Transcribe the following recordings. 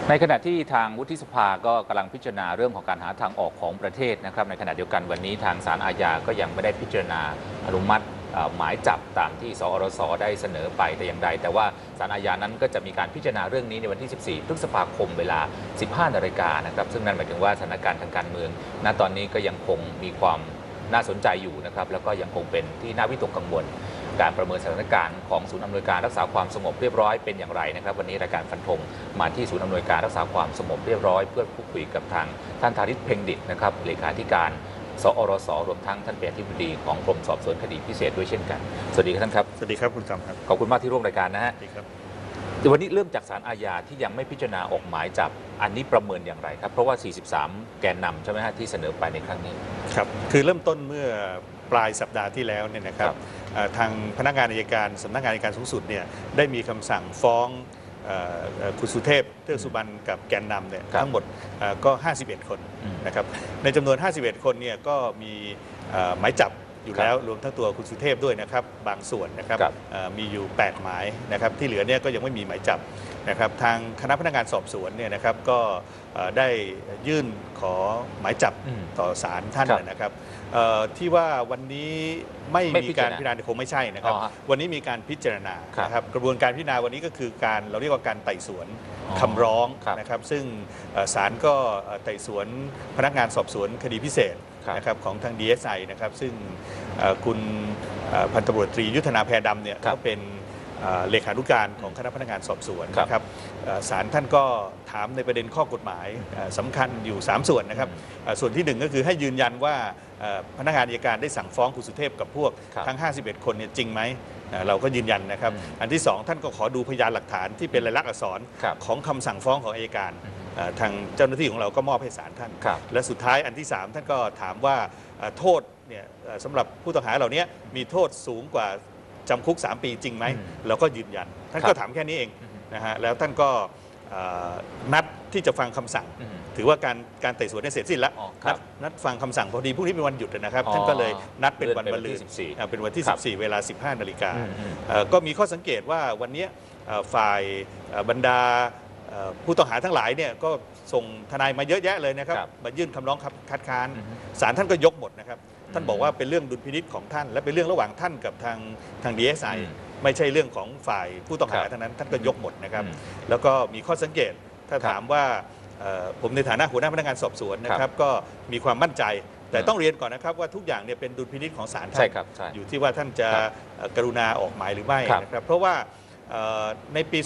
ในขณะที่ทางวุฒิสภาก็กำลังพิจารณาเรื่องของการหาทางออกของประเทศนะครับในขณะเดียวกันวันนี้ทางศาลอาญาก็ยังไม่ได้พิจารณาอนุมัติหมายจับตามที่สอรสได้เสนอไปแต่อย่างใดแต่ว่าศาลอาญานั้นก็จะมีการพิจารณาเรื่องนี้ในวันที่ 14 พฤษภาคมเวลา 15 นาฬิกานะครับซึ่งนั่นหมายถึงว่าสถานการณ์ทางการเมืองณตอนนี้ก็ยังคงมีความน่าสนใจอยู่นะครับแล้วก็ยังคงเป็นที่น่าวิตกกังวลการประเมินสถานการณ์ของศูนย์อำนวยการรักษาความสงบเรียบร้อยเป็นอย่างไรนะครับวันนี้รายการฟันธงมาที่ศูนย์อำนวยการรักษาความสงบเรียบร้อยเพื่อพูดคุยกับทางท่านธาริศเพ็งดิษฐ์นะครับเลขาธิการสอรสรวมทั้งท่านเป็นอธิบดีของกรมสอบสวนคดีพิเศษด้วยเช่นกันสวัสดีครับท่านครับสวัสดีครับคุณจอมครับขอบคุณมากที่ร่วมรายการนะฮะสวัสดีครับวันนี้เริ่มจากศาลอาญาที่ยังไม่พิจารณาออกหมายจับอันนี้ประเมินอย่างไรครับเพราะว่า 43 แกนนำใช่ไหมฮะที่เสนอไปในครั้งนี้ครับคือเริ่มต้นเมื่อปลายสัปดาห์ที่แล้วเนี่ยนะครับทางพนักงานอัยการสำนักงานอัยการสูงสุดเนี่ยได้มีคำสั่งฟ้องคุณสุเทพเทือกสุบรรณกับแกนนำเนี่ยทั้งหมดก็ 51 คนนะครับในจำนวน 51 คนเนี่ยก็มีหมายจับอยู่แล้วรวมทั้งตัวคุณสุเทพด้วยนะครับบางส่วนนะครับมีอยู่ 8 หมายนะครับที่เหลือเนี่ยก็ยังไม่มีหมายจับนะครับทางคณะพนักงานสอบสวนเนี่ยนะครับก็ได้ยื่นขอหมายจับต่อศาลท่านนะครับที่ว่าวันนี้ไม่มีการพิจารณาคงไม่ใช่นะครับวันนี้มีการพิจารณานะครับกระบวนการพิจารณาวันนี้ก็คือการเราเรียกว่าการไต่สวนคำร้องนะครับซึ่งศาลก็ไต่สวนพนักงานสอบสวนคดีพิเศษนะครับของทาง DSI นะครับซึ่งคุณพันตำรวจตรียุทธนาแพรดำเนี่ยก็เป็นเลขานุการของคณะพนักงานสอบสวนนะครับศาลท่านก็ถามในประเด็นข้อกฎหมายสำคัญอยู่3ส่วนนะครับส่วนที่1ก็คือให้ยืนยันว่าพนักงานอัยการได้สั่งฟ้องคุณสุเทพกับพวกทั้ง51คนเนี่ยจริงไหมเราก็ยืนยันนะครับอันที่2ท่านก็ขอดูพยานหลักฐานที่เป็นลายลักษณ์อักษรของคำสั่งฟ้องของอัยการทางเจ้าหน้าที่ของเราก็มอบให้ศาลท่านและสุดท้ายอันที่3ท่านก็ถามว่าโทษเนี่ยสำหรับผู้ต้องหาเหล่านี้มีโทษสูงกว่าจำคุก3 ปีจริงไหมเราก็ยืนยันท่านก็ถามแค่นี้เองนะฮะแล้วท่านก็นัดที่จะฟังคำสั่งถือว่าการไต่สวนได้เสร็จสิ้นแล้วนัดฟังคำสั่งพอดีพรุ่งนี้เป็นวันหยุดนะครับท่านก็เลยนัดเป็นวันมะรืนเป็นวันที่ 14 เวลา 15 นาฬิกาก็มีข้อสังเกตว่าวันนี้ฝ่ายบรรดาผู้ต้องหาทั้งหลายเนี่ยก็ส่งทนายมาเยอะแยะเลยนะครับมายื่นคำร้องคัดค้านศาลท่านก็ยกหมดนะครับท่านบอกว่าเป็นเรื่องดุลพินิจของท่านและเป็นเรื่องระหว่างท่านกับทาง DSI ไม่ใช่เรื่องของฝ่ายผู้ต้องหาเท่านั้นท่านก็ยกหมดนะครับแล้วก็มีข้อสังเกตถ้าถามว่าผมในฐานะหัวหน้าพนักงานสอบสวนนะครับก็มีความมั่นใจแต่ต้องเรียนก่อนนะครับว่าทุกอย่างเนี่ยเป็นดุลพินิจของศาลท่านอยู่ที่ว่าท่านจะกรุณาออกหมายหรือไม่นะครับเพราะว่าในปี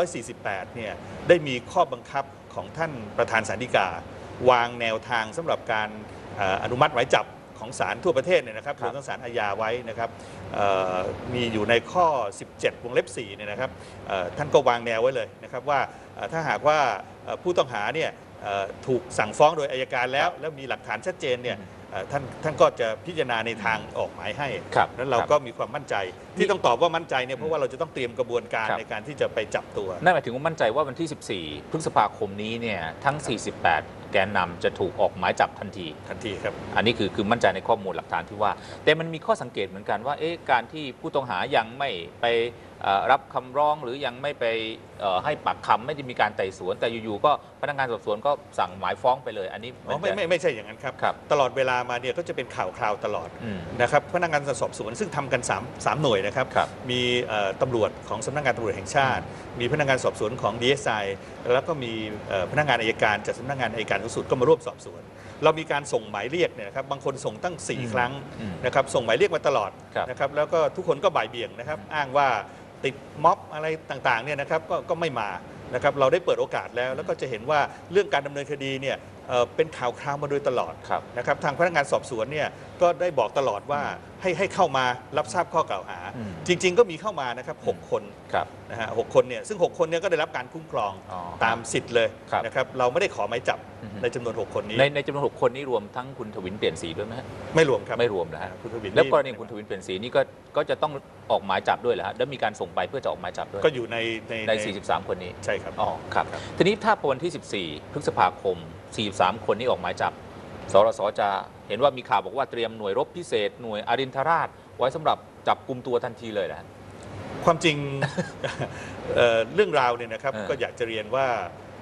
2548 เนี่ยได้มีข้อบังคับของท่านประธานศาลฎีกาวางแนวทางสำหรับการอนุมัติหมายจับของศาลทั่วประเทศเนี่ยนะครับรวมทั้งศาลอาญาไว้นะครับมีอยู่ในข้อ 17 วงเล็บ 4 เนี่ยนะครับท่านก็วางแนวไว้เลยนะครับว่าถ้าหากว่าผู้ต้องหาเนี่ยถูกสั่งฟ้องโดยอัยการแล้วมีหลักฐานชัดเจนเนี่ยท่านก็จะพิจารณาในทางออกหมายให้นั้นเราก็มีความมั่นใจที่ต้องตอบว่ามั่นใจเนี่ยเพราะว่าเราจะต้องเตรียมกระบวนการในการที่จะไปจับตัวนั่นหมายถึงว่ามั่นใจว่าวันที่ 14 พฤษภาคมนี้เนี่ยทั้ง 48 แกนนำจะถูกออกหมายจับทันทีครับอันนี้คือมั่นใจในข้อมูลหลักฐานที่ว่าแต่มันมีข้อสังเกตเหมือนกันว่าการที่ผู้ต้องหายังไม่ไปรับคำร้องหรือยังไม่ไปให้ปากคำไม่ได้มีการไต่สวนแต่อยู่ๆก็พนักงานสอบสวนก็สั่งหมายฟ้องไปเลยอันนี้ไม่ใช่อย่างนั้นครับตลอดเวลามาเนี่ยก็จะเป็นข่าวคราวตลอดนะครับพนักงานสอบสวนซึ่งทำกัน3หน่วยนะครับมีตำรวจของสำนักงานตำรวจแห่งชาติมีพนักงานสอบสวนของ DSI แล้วก็มีพนักงานอัยการจากสำนักงานอัยการสูงสุดก็มาร่วมสอบสวนเรามีการส่งหมายเรียกเนี่ยนะครับบางคนส่งตั้ง4 ครั้งนะครับส่งหมายเรียกมาตลอดนะครับแล้วก็ทุกคนก็บ่ายเบี่ยงนะครับอ้างว่าติดม็อบอะไรต่างๆเนี่ยนะครับก็ไม่มานะครับเราได้เปิดโอกาสแล้วก็จะเห็นว่าเรื่องการดำเนินคดีเนี่ยเป็นข่าวคราวมาโดยตลอดนะครับทางพนักงานสอบสวนเนี่ยก็ได้บอกตลอดว่าให้เข้ามารับทราบข้อกล่าวหาจริงๆก็มีเข้ามานะครับ6 คนนะฮะ6 คนเนี่ยซึ่ง6 คนเนี่ยก็ได้รับการคุ้มครองตามสิทธิ์เลยนะครับเราไม่ได้ขอหมายจับในจำนวน 6 คนนี้ในจำนวน 6 คนนี้รวมทั้งคุณทวินเปลี่ยนสีด้วยไหมฮะไม่รวมครับไม่รวมนะฮะแล้วกรณีคุณทวินเปลี่ยนสีนี่ก็จะต้องออกหมายจับด้วยเหรอฮะแล้วมีการส่งไปเพื่อจะออกหมายจับด้วยก็อยู่ใน 43 คนนี้ใช่ครับครับทีนี้ถ้าวันที่ 14 พฤษภาคม 43 คนนี้ออกหมายจับสรสจะเห็นว่ามีข่าวบอกว่าเตรียมหน่วยรบพิเศษหน่วยอรินทราชไว้สำหรับจับกุมตัวทันทีเลยนะความจริงเรื่องราวเนี่ยนะครับก็อยากจะเรียนว่า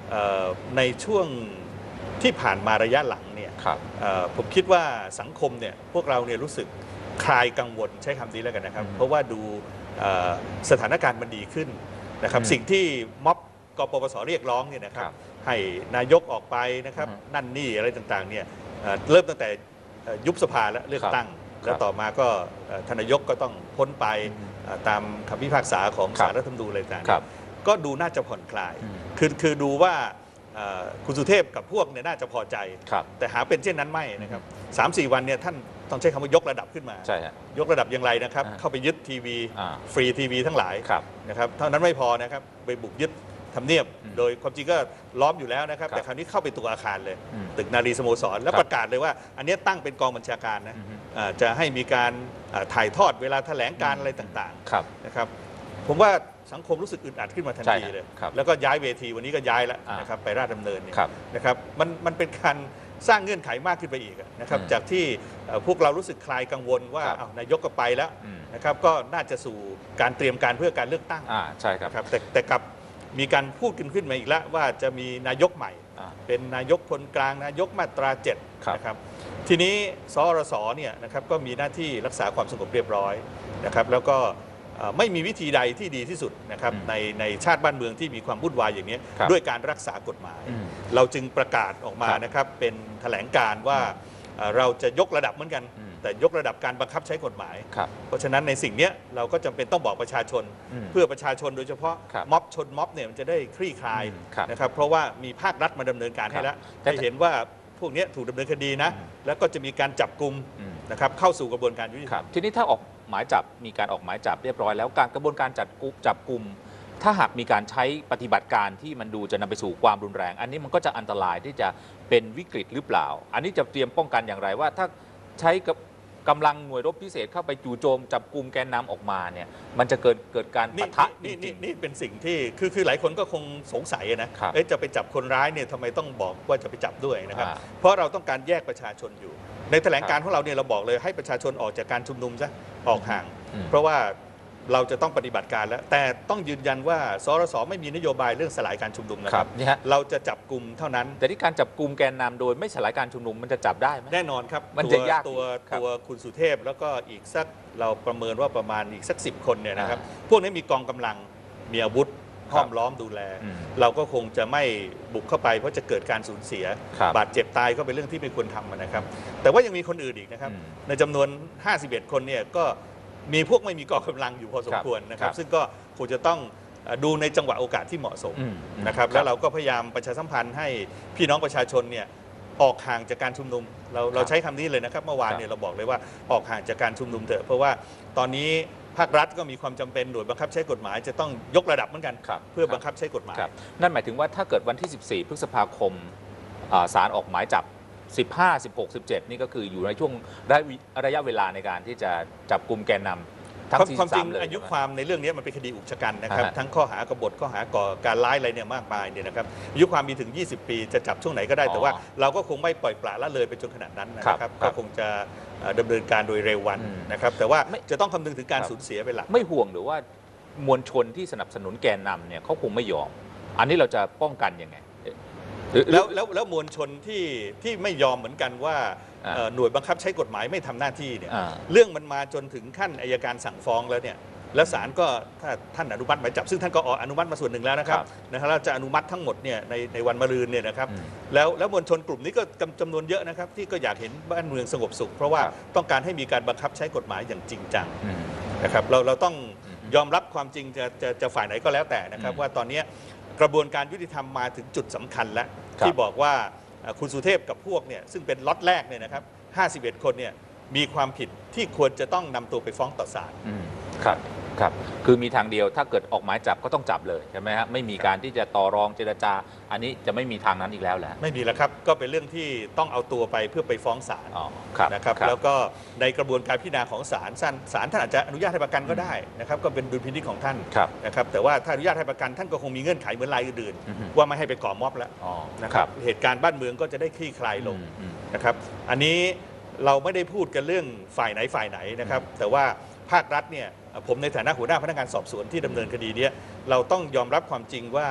ในช่วงที่ผ่านมาระยะหลังเนี่ยผมคิดว่าสังคมเนี่ยพวกเราเนี่ยรู้สึกคลายกังวลใช้คำนี้แล้วกันนะครับเพราะว่าดูสถานการณ์มันดีขึ้นนะครับสิ่งที่ม็อบกปปสเรียกร้องเนี่ยนะครับให้นายกออกไปนะครับนั่นนี่อะไรต่างๆเนี่ยเริ่มตั้งแต่ยุบสภาและเลือกตั้งแล้วต่อมาก็ทานนายกก็ต้องพ้นไปตามคำพิพากษาของศาลรัฐธรรมนูญอะไรต่างๆก็ดูน่าจะผ่อนคลายคือดูว่าคุณสุเทพกับพวกเนี่ยน่าจะพอใจแต่หาเป็นเช่นนั้นไม่นะครับ3-4 วันเนี่ยท่านต้องใช้คำว่ายกระดับขึ้นมา ยกระดับอย่างไรนะครับเข้าไปยึดทีวีฟรีทีวีทั้งหลายนะครับเท่านั้นไม่พอนะครับไปบุกยึดทำเนียบโดยความจริงก็ล้อมอยู่แล้วนะครับแต่คราวนี้เข้าไปตัวอาคารเลยตึกนารีสโมสรแล้วประกาศเลยว่าอันนี้ตั้งเป็นกองบัญชาการนะจะให้มีการถ่ายทอดเวลาแถลงการอะไรต่างๆนะครับผมว่าสังคมรู้สึกอึดอัดขึ้นมาทันทีเลยแล้วก็ย้ายเวทีวันนี้ก็ย้ายแล้วนะครับไปราชดำเนินนะครับมันเป็นการสร้างเงื่อนไขมากขึ้นไปอีกนะครับจากที่พวกเรารู้สึกคลายกังวลว่านายกก็ไปแล้วนะครับก็น่าจะสู่การเตรียมการเพื่อการเลือกตั้งใช่ครับแต่กับมีการพูดขึ้นมาอีกแล้วว่าจะมีนายกใหม่เป็นนายกคนกลางนายกมาตรา7นะครับทีนี้สรสเนี่ยนะครับก็มีหน้าที่รักษาความสงบเรียบร้อยนะครับแล้วก็ไม่มีวิธีใดที่ดีที่สุดนะครับในชาติบ้านเมืองที่มีความวุ่นวายอย่างนี้ด้วยการรักษากฎหมายเราจึงประกาศออกมานะครับเป็นแถลงการว่าเราจะยกระดับเหมือนกันแต่ยกระดับการบังคับใช้กฎหมายเพราะฉะนั้นในสิ่งนี้เราก็จำเป็นต้องบอกประชาชนเพื่อประชาชนโดยเฉพาะม็อบชนม็อบเนี่ยมันจะได้คลี่คลายนะครับเพราะว่ามีภาครัฐมาดำเนินการให้แล้วให้เห็นว่าพวกนี้ถูกดำเนินคดีนะแล้วก็จะมีการจับกุมนะครับเข้าสู่กระบวนการยุติธรรมทีนี้ถ้าออกหมายจับมีการออกหมายจับเรียบร้อยแล้วการกระบวนการจับกุมถ้าหากมีการใช้ปฏิบัติการที่มันดูจะนำไปสู่ความรุนแรงอันนี้มันก็จะอันตรายที่จะเป็นวิกฤตหรือเปล่าอันนี้จะเตรียมป้องกันอย่างไรว่าถ้าใช้กำลังหน่วยรบพิเศษเข้าไปจู่โจมจับกุมแกนนำออกมาเนี่ยมันจะเกิดการปะทะนี่เป็นสิ่งที่คือหลายคนก็คงสงสัยนะจะไปจับคนร้ายเนี่ยทำไมต้องบอกว่าจะไปจับด้วยนะครับเพราะเราต้องการแยกประชาชนอยู่ในแถลงการของเราเนี่ยเราบอกเลยให้ประชาชนออกจากการชุมนุมซะออกห่างเพราะว่าเราจะต้องปฏิบัติการแล้วแต่ต้องยืนยันว่าสรสไม่มีนโยบายเรื่องสลายการชุมนุมนะครับเราจะจับกลุ่มเท่านั้นแต่ที่การจับกลุ่มแกนนำโดยไม่สลายการชุมนุมมันจะจับได้ไหมแน่นอนครับมันจะยากตัวคุณสุเทพแล้วก็อีกสักเราประเมินว่าประมาณอีกสัก10 คนเนี่ยนะครับพวกนี้มีกองกำลังมีอาวุธห้อมล้อมดูแลเราก็คงจะไม่บุกเข้าไปเพราะจะเกิดการสูญเสียบาดเจ็บตายก็เป็นเรื่องที่ไม่ควรทำนะครับแต่ว่ายังมีคนอื่นอีกนะครับในจำนวน51 คนเนี่ยก็มีพวกไม่มีกองกำลังอยู่พอสมควรนะครับซึ่งก็คงจะต้องดูในจังหวะโอกาสที่เหมาะสมนะครับแล้วเราก็พยายามประชาสัมพันธ์ให้พี่น้องประชาชนเนี่ยออกห่างจากการชุมนุมเราใช้คำนี้เลยนะครับเมื่อวานเนี่ยเราบอกเลยว่าออกห่างจากการชุมนุมเถอะเพราะว่าตอนนี้ภาครัฐก็มีความจำเป็นหน่วยบังคับใช้กฎหมายจะต้องยกระดับเหมือนกันเพื่อบังคับใช้กฎหมายนั่นหมายถึงว่าถ้าเกิดวันที่14 พฤษภาคมศาลออกหมายจับ15 16 17นี่ก็คืออยู่ในช่วงระยะเวลาในการที่จะจับกลุ่มแกนนำทั้งความจริงอายุความในเรื่องนี้มันเป็นคดีอุกชะกันนะครับทั้งข้อหากบฏข้อหาก่อการร้ายอะไรเนี่ยมากมายเนี่ยนะครับอายุความมีถึง20 ปีจะจับช่วงไหนก็ได้แต่ว่าเราก็คงไม่ปล่อยปละละเลยไปจนขนาดนั้นนะครับก็คงจะดำเนินการโดยเร็ววันนะครับแต่ว่าจะต้องคำนึงถึงการสูญเสียเป็นหลักไม่ห่วงหรือว่ามวลชนที่สนับสนุนแกนนำเนี่ยเขาคงไม่ยอมอันนี้เราจะป้องกันยังไงแล้วมวลชนที่ไม่ยอมเหมือนกันว่าหน่วยบังคับใช้กฎหมายไม่ทำหน้าที่เนี่ยเรื่องมันมาจนถึงขั้นอัยการสั่งฟ้องแล้วเนี่ยแล้วศาลก็ถ้าท่านอนุมัติหมายจับซึ่งท่านก็อนุมัติมาส่วนหนึ่งแล้วนะครับเราจะอนุมัติทั้งหมดเนี่ยในวันมะรืนเนี่ยนะครับแล้วมวลชนกลุ่มนี้ก็จำนวนเยอะนะครับที่ก็อยากเห็นบ้านเมืองสงบสุขเพราะว่าต้องการให้มีการบังคับใช้กฎหมายอย่างจริงจังนะครับเราต้องยอมรับความจริงจะฝ่ายไหนก็แล้วแต่นะครับว่าตอนนี้กระบวนการยุติธรรมมาถึงจุดสำคัญแล้วที่บอกว่าคุณสุเทพกับพวกเนี่ยซึ่งเป็นล็อตแรกเนี่ยนะครับ51 คนเนี่ยมีความผิดที่ควรจะต้องนำตัวไปฟ้องต่อศาลครับคือมีทางเดียวถ้าเกิดออกหมายจับก็ต้องจับเลยใช่ไหมครับไม่มีการที่จะต่อรองเจรจาอันนี้จะไม่มีทางนั้นอีกแล้วแหละไม่มีแล้วครับก็เป็นเรื่องที่ต้องเอาตัวไปเพื่อไปฟ้องศาลนะครับแล้วก็ในกระบวนการพิจารณาของศาลท่านอาจจะอนุญาตให้ประกันก็ได้นะครับก็เป็นดุลพินิจของท่านนะครับแต่ว่าถ้าอนุญาตให้ประกันท่านก็คงมีเงื่อนไขเหมือนรายอื่นๆว่าไม่ให้ไปก่อม็อบแล้วนะครับเหตุการณ์บ้านเมืองก็จะได้คลี่คลายลงนะครับอันนี้เราไม่ได้พูดกันเรื่องฝ่ายไหนนะครับแต่ว่าภาครัฐเนี่ยผมในฐานะหัวหน้าพนักงานสอบสวนที่ดำเนินคดีนี้เราต้องยอมรับความจริงว่า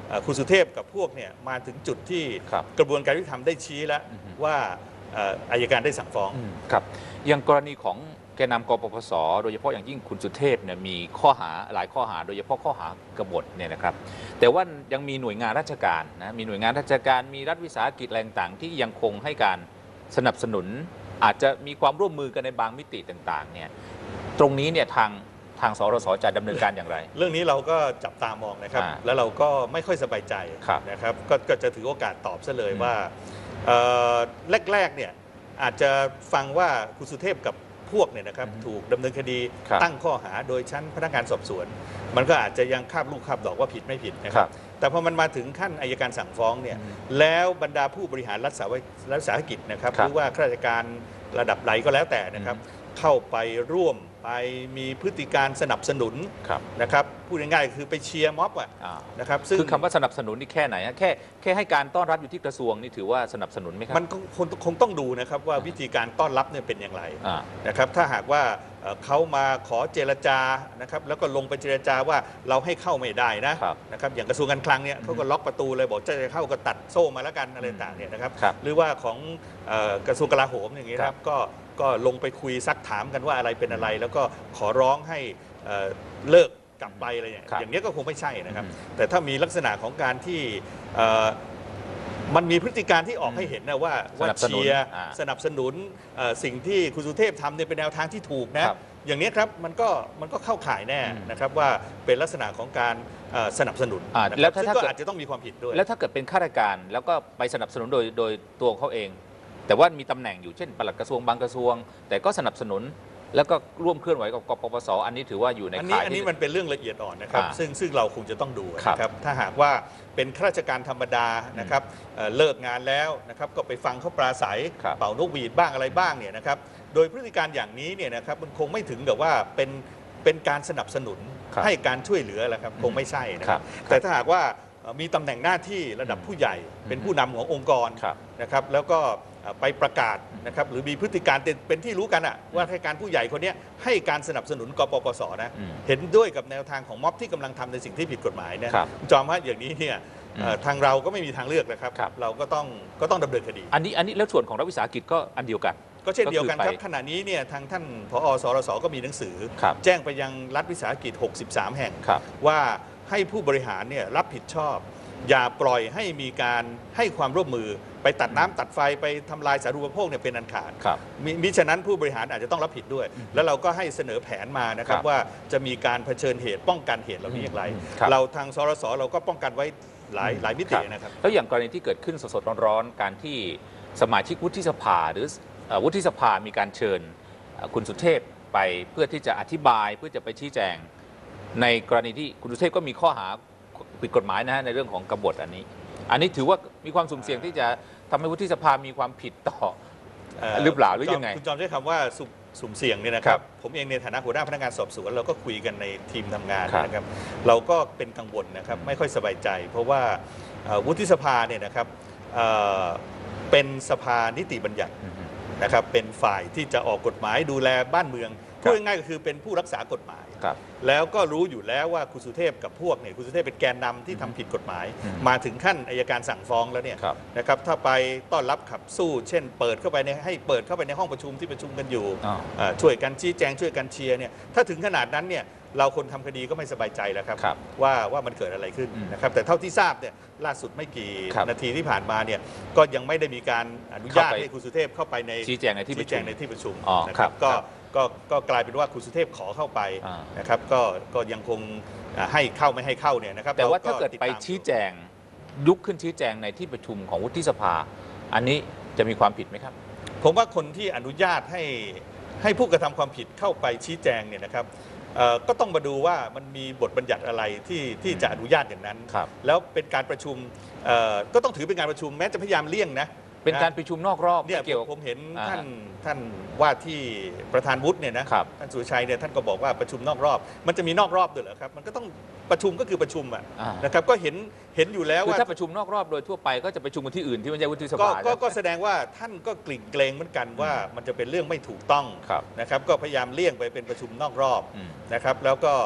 คุณสุเทพกับพวกเนี่ยมาถึงจุดที่ครับกระบวนการยุติธรรมได้ชี้แล้วว่าอัยการได้สั่งฟ้องครับอย่างกรณีของแกนนำกปปสโดยเฉพาะอย่างยิ่งคุณสุเทพเนี่ยมีข้อหาหลายข้อหาโดยเฉพาะข้อหากบฏเนี่ยนะครับแต่ว่ายังมีหน่วยงานราชการนะมีหน่วยงานราชการมีรัฐวิสาหกิจอะไรต่างๆที่ยังคงให้การสนับสนุนอาจจะมีความร่วมมือกันในบางมิติต่างๆเนี่ยตรงนี้เนี่ยทางสรสจะดำเนินการอย่างไรเรื่องนี้เราก็จับตามองนะครับ แล้วเราก็ไม่ค่อยสบายใจนะครับก็จะถือโอกาสตอบซะเลยว่าแรกๆเนี่ยอาจจะฟังว่าคุณสุเทพกับพวกเนี่ยนะครับถูกดำเนินคดีตั้งข้อหาโดยชั้นพนักงานสอบสวนมันก็อาจจะยังคาบลูกคาบดอกว่าผิดไม่ผิดนะครับแต่พอมันมาถึงขั้นอัยการสั่งฟ้องเนี่ยแล้วบรรดาผู้บริหารรัฐวิสาหกิจนะครับหรือว่าข้าราชการระดับไหนก็แล้วแต่นะครับเข้าไปร่วมไปมีพฤติการสนับสนุนนะครับพูดง่ายๆคือไปเชียร์ม็อบนะครับซึ่งคือคำว่าสนับสนุนนี่แค่ไหนฮะแค่ให้การต้อนรับอยู่ที่กระทรวงนี่ถือว่าสนับสนุนไหมครับมันคงต้องดูนะครับว่าวิธีการต้อนรับเนี่ยเป็นอย่างไรนะครับถ้าหากว่าเขามาขอเจรจานะครับแล้วก็ลงไปเจรจาว่าเราให้เข้าไม่ได้นะครับอย่างกระทรวงการคลังเนี่ยเขาก็ล็อกประตูเลยบอกจะเข้าก็ตัดโซ่มาแล้วกันอะไรต่างเนี่ยนะครับหรือว่าของกระทรวงกลาโหมอย่างนี้ครับก็ลงไปคุยซักถามกันว่าอะไรเป็นอะไรแล้วก็ขอร้องให้เลิกกลับไปอะไรอย่างนี้ก็คงไม่ใช่นะครับแต่ถ้ามีลักษณะของการที่มันมีพฤติการที่ออกให้เห็นนะว่าเชียร์สนับสนุนสิ่งที่คุณสุเทพทำเนี่ยเป็นแนวทางที่ถูกนะอย่างนี้ครับมันก็เข้าข่ายแน่นะครับว่าเป็นลักษณะของการสนับสนุนแล้วซึ่งก็อาจจะต้องมีความผิดด้วยแล้วถ้าเกิดเป็นข้าราชการแล้วก็ไปสนับสนุนโดยตัวเขาเองแต่ว่ามีตำแหน่งอยู่เช่นปลัดกระทรวงบางกระทรวงแต่ก็สนับสนุนแล้วก็ร่วมเคลื่อนไหวกับกปปสอันนี้ถือว่าอยู่ในข่ายอันนี้มันเป็นเรื่องละเอียดอ่อนนะครับซึ่งเราคงจะต้องดูนะครับถ้าหากว่าเป็นข้าราชการธรรมดานะครับเลิกงานแล้วนะครับก็ไปฟังเขาปราศัยเป่านกหวีดบ้างอะไรบ้างเนี่ยนะครับโดยพฤติการอย่างนี้เนี่ยนะครับมันคงไม่ถึงกับว่าเป็นการสนับสนุนให้การช่วยเหลือแหละครับคงไม่ใช่นะครับแต่ถ้าหากว่ามีตำแหน่งหน้าที่ระดับผู้ใหญ่เป็นผู้นำขององค์กรนะครับแล้วก็ไปประกาศนะครับหรือมีพฤติการเป็นที่รู้กันว่าข้าราชการผู้ใหญ่คนนี้ให้การสนับสนุนกปปสนะเห็นด้วยกับแนวทางของม็อบที่กำลังทำในสิ่งที่ผิดกฎหมายนะจอมว่าอย่างนี้เนี่ยทางเราก็ไม่มีทางเลือกนะครับเราก็ต้องดำเนินคดีอันนี้แล้วส่วนของรัฐวิสาหกิจก็อันเดียวกันก็เช่นเดียวกันครับขณะนี้เนี่ยทางท่านผอ.สรส.ก็มีหนังสือแจ้งไปยังรัฐวิสาหกิจ63แห่งว่าให้ผู้บริหารเนี่ยรับผิดชอบอย่าปล่อยให้มีการให้ความร่วมมือไปตัดน้ำตัดไฟไปทำลายสาธารณูปโภคเนี่ยเป็นอันขาดมิฉะนั้นผู้บริหารอาจจะต้องรับผิดด้วยแล้วเราก็ให้เสนอแผนมานะครับว่าจะมีการเผชิญเหตุป้องกันเหตุเหล่านี้อย่างไรเราทางสรสเราก็ป้องกันไว้หลายมิตินะครับแล้วอย่างกรณีที่เกิดขึ้นสดๆร้อนๆการที่สมาชิกวุฒิสภาหรือวุฒิสภามีการเชิญคุณสุเทพไปเพื่อที่จะอธิบายเพื่อจะไปชี้แจงในกรณีที่คุณสุเทพก็มีข้อหาผิดกฎหมายนะฮะในเรื่องของกบฏอันนี้ถือว่ามีความสุ่มเสี่ยงที่จะทำให้วุฒิสภามีความผิดต่อหรือเปล่าหรือยังไงคุณจอมใช้คำว่าสุ่มเสี่ยงเนี่ยนะครับผมเองในฐานะหัวหน้าพนักงานสอบสวนเราก็คุยกันในทีมทำงานนะครับเราก็เป็นกังวลนะครับไม่ค่อยสบายใจ เพราะว่าวุฒิสภาเนี่ยนะครับเป็นสภานิติบัญญัตินะครับเป็นฝ่ายที่จะออกกฎหมายดูแลบ้านเมืองพูดง่ายๆก็คือเป็นผู้รักษากฎหมายแล้วก็รู้อยู่แล้วว่าคุณสุเทพกับพวกเนี่ยคุณสุเทพเป็นแกนนำที่ทำผิดกฎหมายมาถึงขั้นอัยการสั่งฟ้องแล้วเนี่ยนะครับถ้าไปต้อนรับขับสู้เช่นเปิดเข้าไปให้เปิดเข้าไปในห้องประชุมที่ประชุมกันอยู่ช่วยกันชี้แจงช่วยกันเชียร์เนี่ยถ้าถึงขนาดนั้นเนี่ยเราคนทำคดีก็ไม่สบายใจแล้วครับว่ามันเกิดอะไรขึ้นนะครับแต่เท่าที่ทราบเนี่ยล่าสุดไม่กี่นาทีที่ผ่านมาเนี่ยก็ยังไม่ได้มีการอนุญาตให้คุณสุเทพเข้าไปในชี้แจงในที่ประชุมนะครับก็กลายเป็นว่าคุณสุเทพขอเข้าไปนะครับก็ยังคงให้เข้าไม่ให้เข้าเนี่ยนะครับแต่ว่าถ้าเกิดไปชี้แจงยุขึ้นชี้แจงในที่ประชุมของวุฒิสภาอันนี้จะมีความผิดไหมครับผมว่าคนที่อนุญาตให้ผู้กระทำความผิดเข้าไปชี้แจงเนี่ยนะครับก็ต้องมาดูว่ามันมีบทบัญญัติอะไรที่จะอนุญาตอย่างนั้นแล้วเป็นการประชุมก็ต้องถือเป็นการประชุมแม้จะพยายามเลี่ยงนะเป็นการประชุมนอกรอบเนี่ยผมเห็นท่านว่าที่ประธานวุฒิเนี่ยนะท่านสุชัยเนี่ยท่านก็บอกว่าประชุมนอกรอบมันจะมีนอกรอบด้วยเหรอครับมันก็ต้องประชุมก็คือประชุมนะครับก็เห็นอยู่แล้วว่าถ้าประชุมนอกรอบโดยทั่วไปก็จะประชุมกันที่อื่นที่ไม่ใช่วุฒิสภาก็แสดงว่าท่านก็กลิ่นเกรงเหมือนกันว่ามันจะเป็นเรื่องไม่ถูกต้องนะครับก็พยายามเลี่ยงไปเป็นประชุมนอกรอบนะครับแล้วก็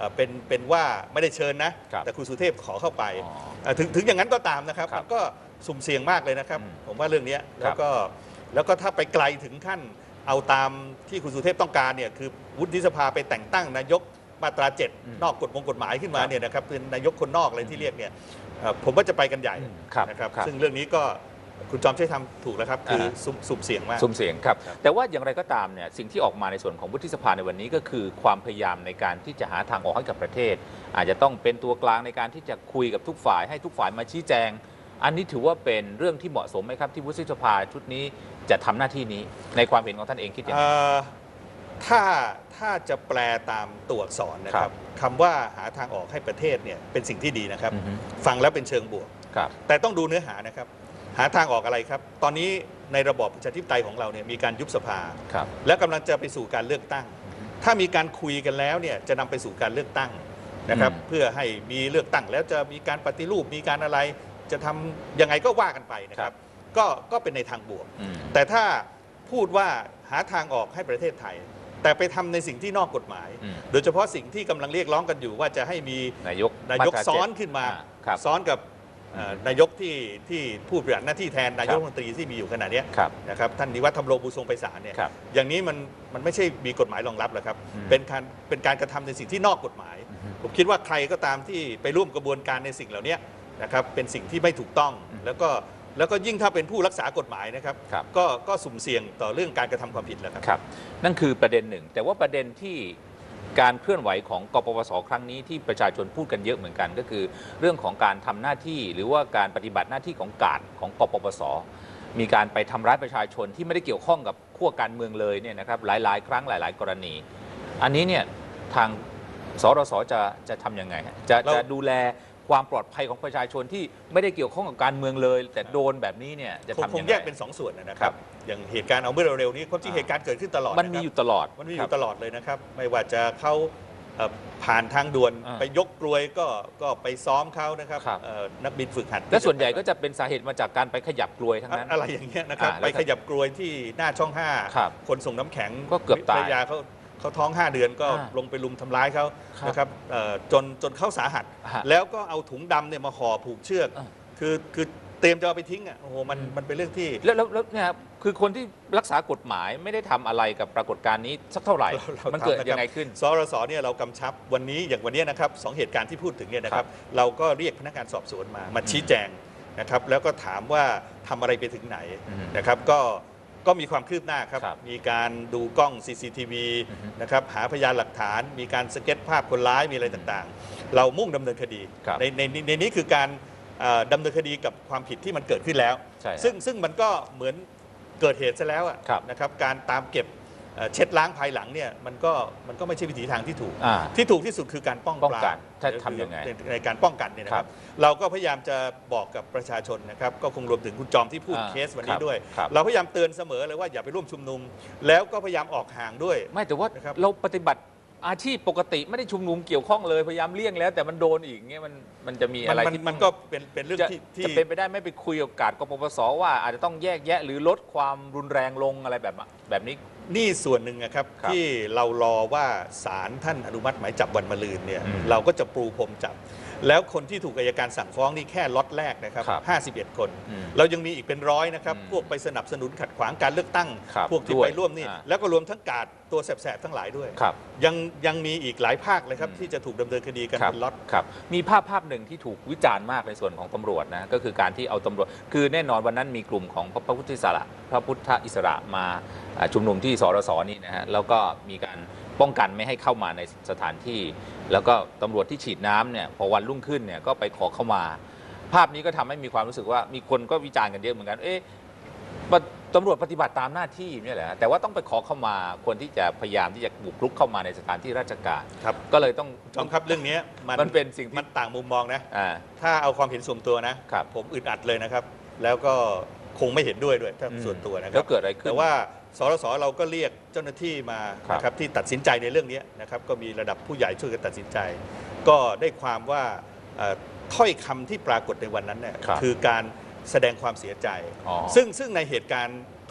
เป็นว่าไม่ได้เชิญนะแต่คุณสุเทพขอเข้าไปถึงอย่างนั้นก็ตามนะครับมันก็สุ่มเสี่ยงมากเลยนะครับผมว่าเรื่องนี้แล้วก็ถ้าไปไกลถึงขั้นเอาตามที่คุณสุเทพต้องการเนี่ยคือวุฒิสภาไปแต่งตั้งนายกมาตรา 7 นอกกฎหมายขึ้นมาเนี่ยนะครับเป็นนายกคนนอกอะไรที่เรียกเนี่ยผมว่าจะไปกันใหญ่นะครับซึ่งเรื่องนี้ก็คุณจอมใช้ทำถูกแล้วครับคือสุ่มเสี่ยงมากสุ่มเสี่ยงครับแต่ว่าอย่างไรก็ตามเนี่ยสิ่งที่ออกมาในส่วนของวุฒิสภาในวันนี้ก็คือความพยายามในการที่จะหาทางออกให้กับประเทศอาจจะต้องเป็นตัวกลางในการที่จะคุยกับทุกฝ่ายให้ทุกฝ่ายมาชี้แจงอันนี้ถือว่าเป็นเรื่องที่เหมาะสมไหมครับที่วุฒิสภาชุดนี้จะทำหน้าที่นี้ในความเห็นของท่านเองคิดอย่างไรถ้าจะแปลตามตัวอักษรนะครับคำว่าหาทางออกให้ประเทศเนี่ยเป็นสิ่งที่ดีนะครับฟังแล้วเป็นเชิงบวกแต่ต้องดูเนื้อหานะครับหาทางออกอะไรครับตอนนี้ในระบอบประชาธิปไตยของเราเนี่ยมีการยุบสภาและกำลังจะไปสู่การเลือกตั้งถ้ามีการคุยกันแล้วเนี่ยจะนำไปสู่การเลือกตั้งนะครับเพื่อให้มีเลือกตั้งแล้วจะมีการปฏิรูปมีการอะไรจะทำยังไงก็ว่ากันไปนะครับก็เป็นในทางบวกแต่ถ้าพูดว่าหาทางออกให้ประเทศไทยแต่ไปทำในสิ่งที่นอกกฎหมายโดยเฉพาะสิ่งที่กำลังเรียกร้องกันอยู่ว่าจะให้มีนายกซ้อนขึ้นมาซ้อนกับนายกที่ผู้บริหารหน้าที่แทนนายกรัฐมนตรีที่มีอยู่ขณะนี้นะครับท่านนิวัฒน์ธรรมรงค์บุญทรงไพศาลเนี่ยอย่างนี้มันไม่ใช่มีกฎหมายรองรับหรอกครับเป็นการกระทำในสิ่งที่นอกกฎหมายผมคิดว่าใครก็ตามที่ไปร่วมกระบวนการในสิ่งเหล่านี้นะครับเป็นสิ่งที่ไม่ถูกต้องแล้วก็ยิ่งถ้าเป็นผู้รักษากฎหมายนะครับก็สุ่มเสี่ยงต่อเรื่องการกระทำความผิดแล้วครับนั่นคือประเด็นหนึ่งแต่ว่าประเด็นที่การเคลื่อนไหวของกปปสครั้งนี้ที่ประชาชนพูดกันเยอะเหมือนกันก็คือเรื่องของการทำหน้าที่หรือว่าการปฏิบัติหน้าที่ของกาดของกปปสมีการไปทำร้ายประชาชนที่ไม่ได้เกี่ยวข้องกับขั้วการเมืองเลยเนี่ยนะครับหลายๆครั้งหลายๆกรณีอันนี้เนี่ยทางสรสจะทำยังไงจะดูแลความปลอดภัยของประชาชนที่ไม่ได้เกี่ยวข้องกับการเมืองเลยแต่โดนแบบนี้เนี่ยจะทำยังไงคงแยกเป็น2 ส่วนนะครับอย่างเหตุการณ์เอาเมื่อเร็วๆนี้ความจริงเหตุการณ์เกิดขึ้นตลอดมันมีอยู่ตลอดเลยนะครับไม่ว่าจะเขาผ่านทางด่วนไปยกกลวยก็ไปซ้อมเขานะครับนักบินฝึกหัดและส่วนใหญ่ก็จะเป็นสาเหตุมาจากการไปขยับกลวยทั้งนั้นอะไรอย่างเงี้ยนะครับไปขยับกลวยที่หน้าช่อง5คนส่งน้ำแข็งก็เกือบตายเขาท้อง5 เดือนก็ลงไปลุมทำร้ายเขานะครับจนเขาสาหัสแล้วก็เอาถุงดำเนี่ยมาห่อผูกเชือกคือเตรียมจะเอาไปทิ้งอ่ะโอ้โหมันเป็นเรื่องที่แล้วเนี่ยคือคนที่รักษากฎหมายไม่ได้ทำอะไรกับปรากฏการณ์นี้สักเท่าไหร่มันเกิดยังไงขึ้นสรสเนี่ยเรากำชับวันนี้อย่างวันนี้นะครับ2 เหตุการณ์ที่พูดถึงเนี่ยนะครับเราก็เรียกพนักงานสอบสวนมาชี้แจงนะครับแล้วก็ถามว่าทำอะไรไปถึงไหนนะครับก็มีความคืบหน้าครับมีการดูกล้อง CCTV นะครับหาพยานหลักฐานมีการสเก็ตภาพคนร้ายมีอะไรต่างๆเรามุ่งดำเนินคดีในนี้คือการดำเนินคดีกับความผิดที่มันเกิดขึ้นแล้วซึ่งมันก็เหมือนเกิดเหตุซะแล้วนะครับการตามเก็บเช็ดล้างภายหลังเนี่ยมันก็ไม่ใช่วิถีทางที่ถูกที่สุดคือการป้องกันถ้าทำยังไงในการป้องกันเนี่ยนะครับเราก็พยายามจะบอกกับประชาชนนะครับก็คงรวมถึงคุณจอมที่พูดเคสวันนี้ด้วยเราพยายามเตือนเสมอเลยว่าอย่าไปร่วมชุมนุมแล้วก็พยายามออกห่างด้วยไม่แต่ว่าเราปฏิบัติอาชีพปกติไม่ได้ชุมนุมเกี่ยวข้องเลยพยายามเลี่ยงแล้วแต่มันโดนอีกเงี้ยมันจะมีอะไรที่มันก็เป็นเรื่องที่จะเป็นไปได้ไม่ไปคุยกับกาดกปปสว่าอาจจะต้องแยกแยะหรือลดความรุนแรงลงอะไรแบบนี้นี่ส่วนหนึ่งนะครับที่เรารอว่าศาลท่านอนุมัติหมายจับวันมะรืนเนี่ยเราก็จะปูพรมจับแล้วคนที่ถูกอัยการสั่งฟ้องนี่แค่ล็อตแรกนะครับ51 คนเรายังมีอีกเป็นร้อยนะครับพวกไปสนับสนุนขัดขวางการเลือกตั้งพวกที่ไปร่วมนี่แล้วก็รวมทั้งกาดตัวแสบๆทั้งหลายด้วยยังมีอีกหลายภาคเลยครับที่จะถูกดำเนินคดีกันเป็นล็อตมีภาพหนึ่งที่ถูกวิจารณ์มากในส่วนของตำรวจนะก็คือการที่เอาตำรวจคือแน่นอนวันนั้นมีกลุ่มของพระพุทธอิสระมาชุมนุมที่สรสนี่นะฮะแล้วก็มีการป้องกันไม่ให้เข้ามาในสถานที่แล้วก็ตำรวจที่ฉีดน้ำเนี่ยพอวันรุ่งขึ้นเนี่ยก็ไปขอเข้ามาภาพนี้ก็ทำให้มีความรู้สึกว่ามีคนก็วิจารณ์กันเยอะเหมือนกันตำรวจปฏิบัติตามหน้าที่นี่แหละแต่ว่าต้องไปขอเข้ามาคนที่จะพยายามที่จะบุกรุกเข้ามาในสถานที่ราชการก็เลยต้องครับเรื่องนี้มันเป็นสิ่งมันต่างมุมมองนะถ้าเอาความเห็นส่วนตัวนะผมอึดอัดเลยนะครับแล้วก็คงไม่เห็นด้วยถ้าส่วนตัวนะครับแล้วเกิดอะไรขึ้นแต่ว่าสรสเราก็เรียกเจ้าหน้าที่มานะครับที่ตัดสินใจในเรื่องนี้นะครับก็มีระดับผู้ใหญ่ช่วยกันตัดสินใจก็ได้ความว่าถ้อยคำที่ปรากฏในวันนั้นเนี่ยคือการแสดงความเสียใจซึ่งในเหตุการณ์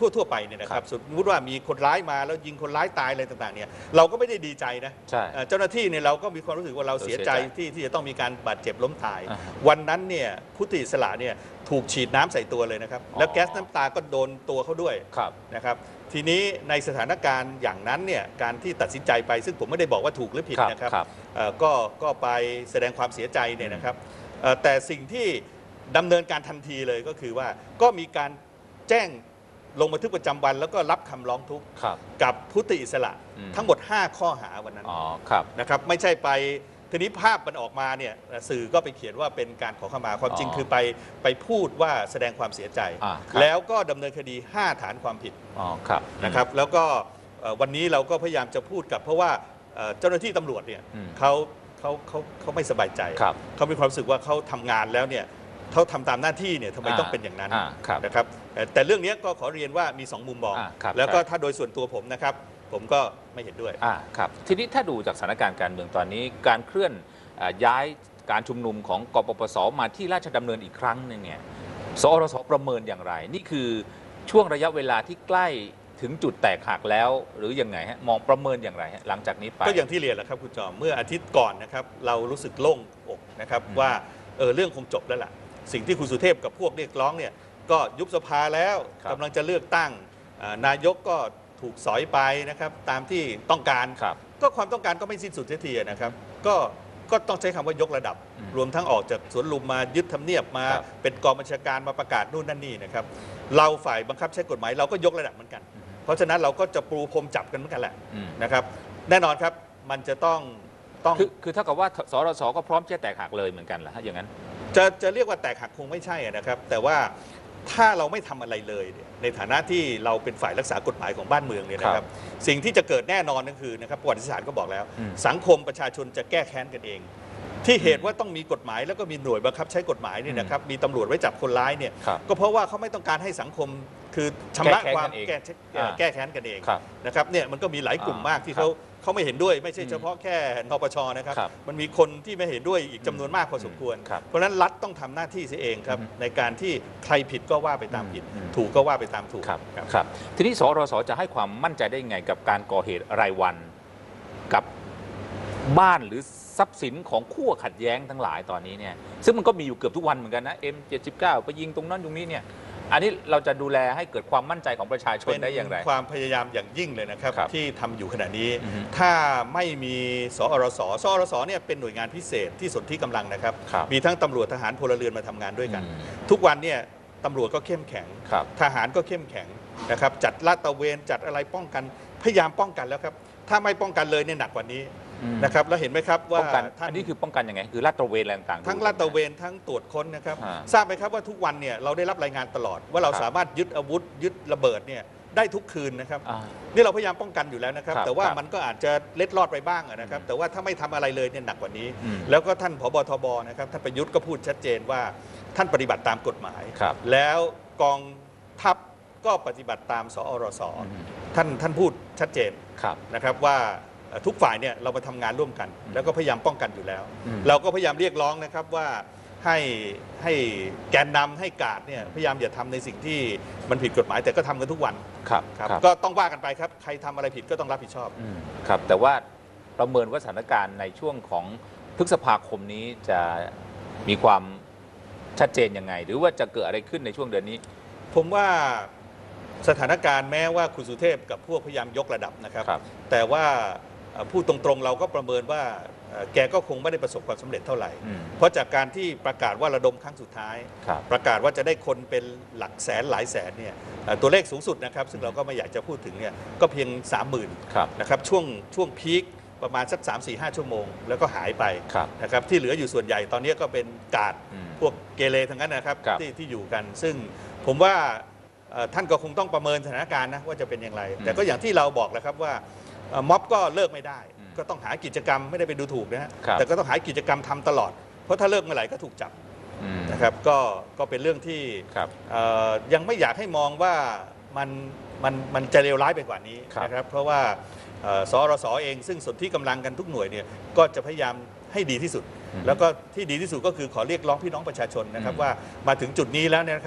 ทั่วไปเนี่ยนะครับสมมติว่ามีคนร้ายมาแล้วยิงคนร้ายตายอะไรต่างๆเนี่ยเราก็ไม่ได้ดีใจนะเจ้าหน้าที่เนี่ยเราก็มีความรู้สึกว่าเราเสียใจที่จะต้องมีการบาดเจ็บล้มตายวันนั้นเนี่ยพุทธอิสระเนี่ยถูกฉีดน้ำใส่ตัวเลยนะครับแล้วแก๊สน้ำตาก็โดนตัวเขาด้วยนะครับทีนี้ในสถานการณ์อย่างนั้นเนี่ยการที่ตัดสินใจไปซึ่งผมไม่ได้บอกว่าถูกหรือผิดนะครับก็ไปแสดงความเสียใจเนี่ยนะครับแต่สิ่งที่ดำเนินการทันทีเลยก็คือว่าก็มีการแจ้งลงบันทึกประจำวันแล้วก็รับคำร้องทุกข์กับพุทธอิสระทั้งหมด5ข้อหาวันนั้นนะครับไม่ใช่ไปทีนี้ภาพมันออกมาเนี่ยสื่อก็ไปเขียนว่าเป็นการขอขมาความจริงคือไปพูดว่าแสดงความเสียใจแล้วก็ดำเนินคดี5ฐานความผิดนะครับแล้วก็วันนี้เราก็พยายามจะพูดกับเพราะว่าเจ้าหน้าที่ตำรวจเนี่ยเขาไม่สบายใจเขามีความรู้สึกว่าเขาทำงานแล้วเนี่ยเขาทำตามหน้าที่เนี่ยทำไมต้องเป็นอย่างนั้นนะครับแต่เรื่องนี้ก็ขอเรียนว่ามี2มุมมองแล้วก็ถ้าโดยส่วนตัวผมนะครับผมก็ไม่เห็นด้วยครับทีนี้ถ้าดูจากสถานการณ์การเมืองตอนนี้การเคลื่อนย้ายการชุมนุมของกปปสมาที่ราชดำเนินอีกครั้งหนึ่งเนี่ยสอรสประเมินอย่างไรนี่คือช่วงระยะเวลาที่ใกล้ถึงจุดแตกหักแล้วหรือยังไงฮะมองประเมินอย่างไรฮะหลังจากนี้ไปก็อย่างที่เรียนแหละครับคุณจอมเมื่ออาทิตย์ก่อนนะครับเรารู้สึกโล่งอกนะครับว่าเรื่องคงจบแล้วล่ะสิ่งที่คุณสุเทพกับพวกเรียกร้องเนี่ยก็ยุบสภาแล้วกำลังจะเลือกตั้งนายกก็ถูกสอยไปนะครับตามที่ต้องการก็ความต้องการก็ไม่สิ้นสุดเสียทีนะครับก็ต้องใช้คำว่ายกระดับรวมทั้งออกจากสวนลุมมายึดทำเนียบมาเป็นกองบัญชาการมาประกาศนู่นนั่นนี่นะครับเราฝ่ายบังคับใช้กฎหมายเราก็ยกระดับเหมือนกันเพราะฉะนั้นเราก็จะปูพรมจับกันเหมือนกันแหละนะครับแน่นอนครับมันจะต้องคือเท่ากับว่าสรสก็พร้อมจะแตกหักเลยเหมือนกันเหรอฮะอย่างนั้นจะเรียกว่าแตกหักคงไม่ใช่นะครับแต่ว่าถ้าเราไม่ทำอะไรเลยในฐานะที่เราเป็นฝ่ายรักษากฎหมายของบ้านเมืองเนี่ยนะครับสิ่งที่จะเกิดแน่นอนก็คือนะครับประวัติศาสตร์ก็บอกแล้วสังคมประชาชนจะแก้แค้นกันเองที่เหตุว่าต้องมีกฎหมายแล้วก็มีหน่วยบังคับใช้กฎหมายเนี่ยนะครับมีตำรวจไว้จับคนร้ายเนี่ยก็เพราะว่าเขาไม่ต้องการให้สังคมคือชำระความแก้แค้นกันเองนะครับเนี่ยมันก็มีหลายกลุ่มมากที่เขาไม่เห็นด้วยไม่ใช่เฉพาะแค่นปชนะครับมันมีคนที่ไม่เห็นด้วยอีกจำนวนมากพอสมควรเพราะฉะนั้นรัฐต้องทำหน้าที่เสียเองครับในการที่ใครผิดก็ว่าไปตามผิดถูกก็ว่าไปตามถูกครับทีนี้สรสจะให้ความมั่นใจได้ยังไงกับการก่อเหตุรายวันกับบ้านหรือทรัพย์สินของคู่ขัดแย้งทั้งหลายตอนนี้เนี่ยซึ่งมันก็มีอยู่เกือบทุกวันเหมือนกันนะ M79 ไปยิงตรงนั้นตรงนี้เนี่ยอันนี้เราจะดูแลให้เกิดความมั่นใจของประชาชนได้อย่างไรความพยายามอย่างยิ่งเลยนะครับที่ทำอยู่ขณะนี้ถ้าไม่มีสอรสเนี่ยเป็นหน่วยงานพิเศษที่สนธิกำลังนะครับมีทั้งตำรวจทหารพลเรือนมาทำงานด้วยกันทุกวันเนี่ยตำรวจก็เข้มแข็งทหารก็เข้มแข็งนะครับจัดลาดตระเวนจัดอะไรป้องกันพยายามป้องกันแล้วครับถ้าไม่ป้องกันเลยเนี่ยหนักกว่านี้นะครับแล้วเห็นไหมครับว่าอันนี้คือป้องกันยังไงคือลาดตระเวนอะไรต่างๆทั้งลาดตระเวนทั้งตรวจค้นนะครับทราบไหมครับว่าทุกวันเนี่ยเราได้รับรายงานตลอดว่าเราสามารถยึดอาวุธยึดระเบิดเนี่ยได้ทุกคืนนะครับนี่เราพยายามป้องกันอยู่แล้วนะครับแต่ว่ามันก็อาจจะเล็ดลอดไปบ้างนะครับแต่ว่าถ้าไม่ทำอะไรเลยเนี่ยหนักกว่านี้แล้วก็ท่านผบทบนะครับท่านประยุทธ์ก็พูดชัดเจนว่าท่านปฏิบัติตามกฎหมายแล้วกองทัพก็ปฏิบัติตามสอรสท่านพูดชัดเจนนะครับว่าทุกฝ่ายเนี่ยเรามาทำงานร่วมกันแล้วก็พยายามป้องกันอยู่แล้วเราก็พยายามเรียกร้องนะครับว่าให้แกนนำให้กาดเนี่ยพยายามอย่าทำในสิ่งที่มันผิดกฎหมายแต่ก็ทำกันทุกวันครับก็ต้องว่ากันไปครับใครทำอะไรผิดก็ต้องรับผิดชอบครับแต่ว่าประเมินว่าสถานการณ์ในช่วงของพฤษภาคมนี้จะมีความชัดเจนยังไงหรือว่าจะเกิดอะไรขึ้นในช่วงเดือนนี้ผมว่าสถานการณ์แม้ว่าคุณสุเทพกับพวกพยายามยกระดับนะครับแต่ว่าพูดตรงๆเราก็ประเมินว่าแกก็คงไม่ได้ประสบความสำเร็จเท่าไหร่เพราะจากการที่ประกาศว่าระดมครั้งสุดท้ายประกาศว่าจะได้คนเป็นหลักแสนหลายแสนเนี่ยตัวเลขสูงสุดนะครับซึ่งเราก็ไม่อยากจะพูดถึงเนี่ยก็เพียง 30,000 นะครับช่วงพีคประมาณสัก 3-4-5 ชั่วโมงแล้วก็หายไปนะครับที่เหลืออยู่ส่วนใหญ่ตอนนี้ก็เป็นกาดพวกเกเรทั้งนั้นนะครับที่อยู่กันซึ่งผมว่าท่านก็คงต้องประเมินสถานการณ์นะว่าจะเป็นอย่างไรแต่ก็อย่างที่เราบอกแล้วครับว่าม็อบก็เลิกไม่ได้ก็ต้องหากิจกรรมไม่ได้ไปดูถูกนะฮะแต่ก็ต้องหากิจกรรมทำตลอดเพราะถ้าเลิกเมื่อไหร่ก็ถูกจับนะครับก็เป็นเรื่องที่ยังไม่อยากให้มองว่ามันจะเลวร้ายไปกว่านี้นะครับเพราะว่าสรสเองซึ่งส่วนที่กำลังกันทุกหน่วยเนี่ยก็จะพยายามให้ดีที่สุดแล้วก็ที่ดีที่สุดก็คือขอเรียกร้องพี่น้องประชาชนนะครับว่ามาถึงจุดนี้แล้วเนี่ยนะครับ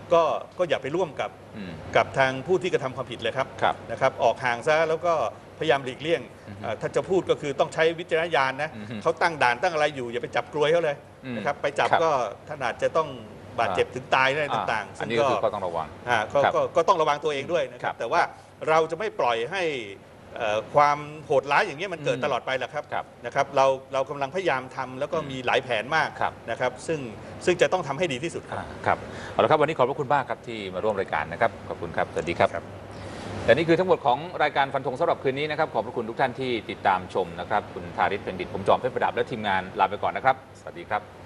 ก็อย่าไปร่วมกับอืมกับทางผู้ที่กระทำความผิดเลยครับครับนะครับออกห่างซะแล้วก็พยายามหลีกเลี่ยงถ้าจะพูดก็คือต้องใช้วิจารณญาณนะอือฮึเขาตั้งด่านตั้งอะไรอยู่อย่าไปจับกลวยเขาเลยอืมนะครับไปจับครับก็ท่านอาจจะต้องบาดเจ็บถึงตายได้ต่างๆอัซึ่นงนี้ก็คือก็ต้องระวัง ครับก็ต้องระวังตัวเองด้วยนะคครัรับบ แต่ว่าเราจะไม่ปล่อยให้ความโหดร้ายอย่างนี้ยมันเกิดอืมตลอดไปหรอกครับครับนะครับเรากำลังพยายามทำแล้วก็มีหลายแผนมากครับนะครับซึ่งจะต้องทำให้ดีที่สุดครับครับเอาละครับวันนี้ขอบพระคุณมากครับที่มาร่วมรายการนะครับขอบคุณครับสวัสดีครับครับและนี่คือทั้งหมดของรายการฟันธงสำหรับคืนนี้นะครับขอบพระคุณทุกท่านที่ติดตามชมนะครับคุณธาริศเพ็ญดิตผมจอมเพชรประดับและทีมงานลาไปก่อนนะครับสวัสดีครับ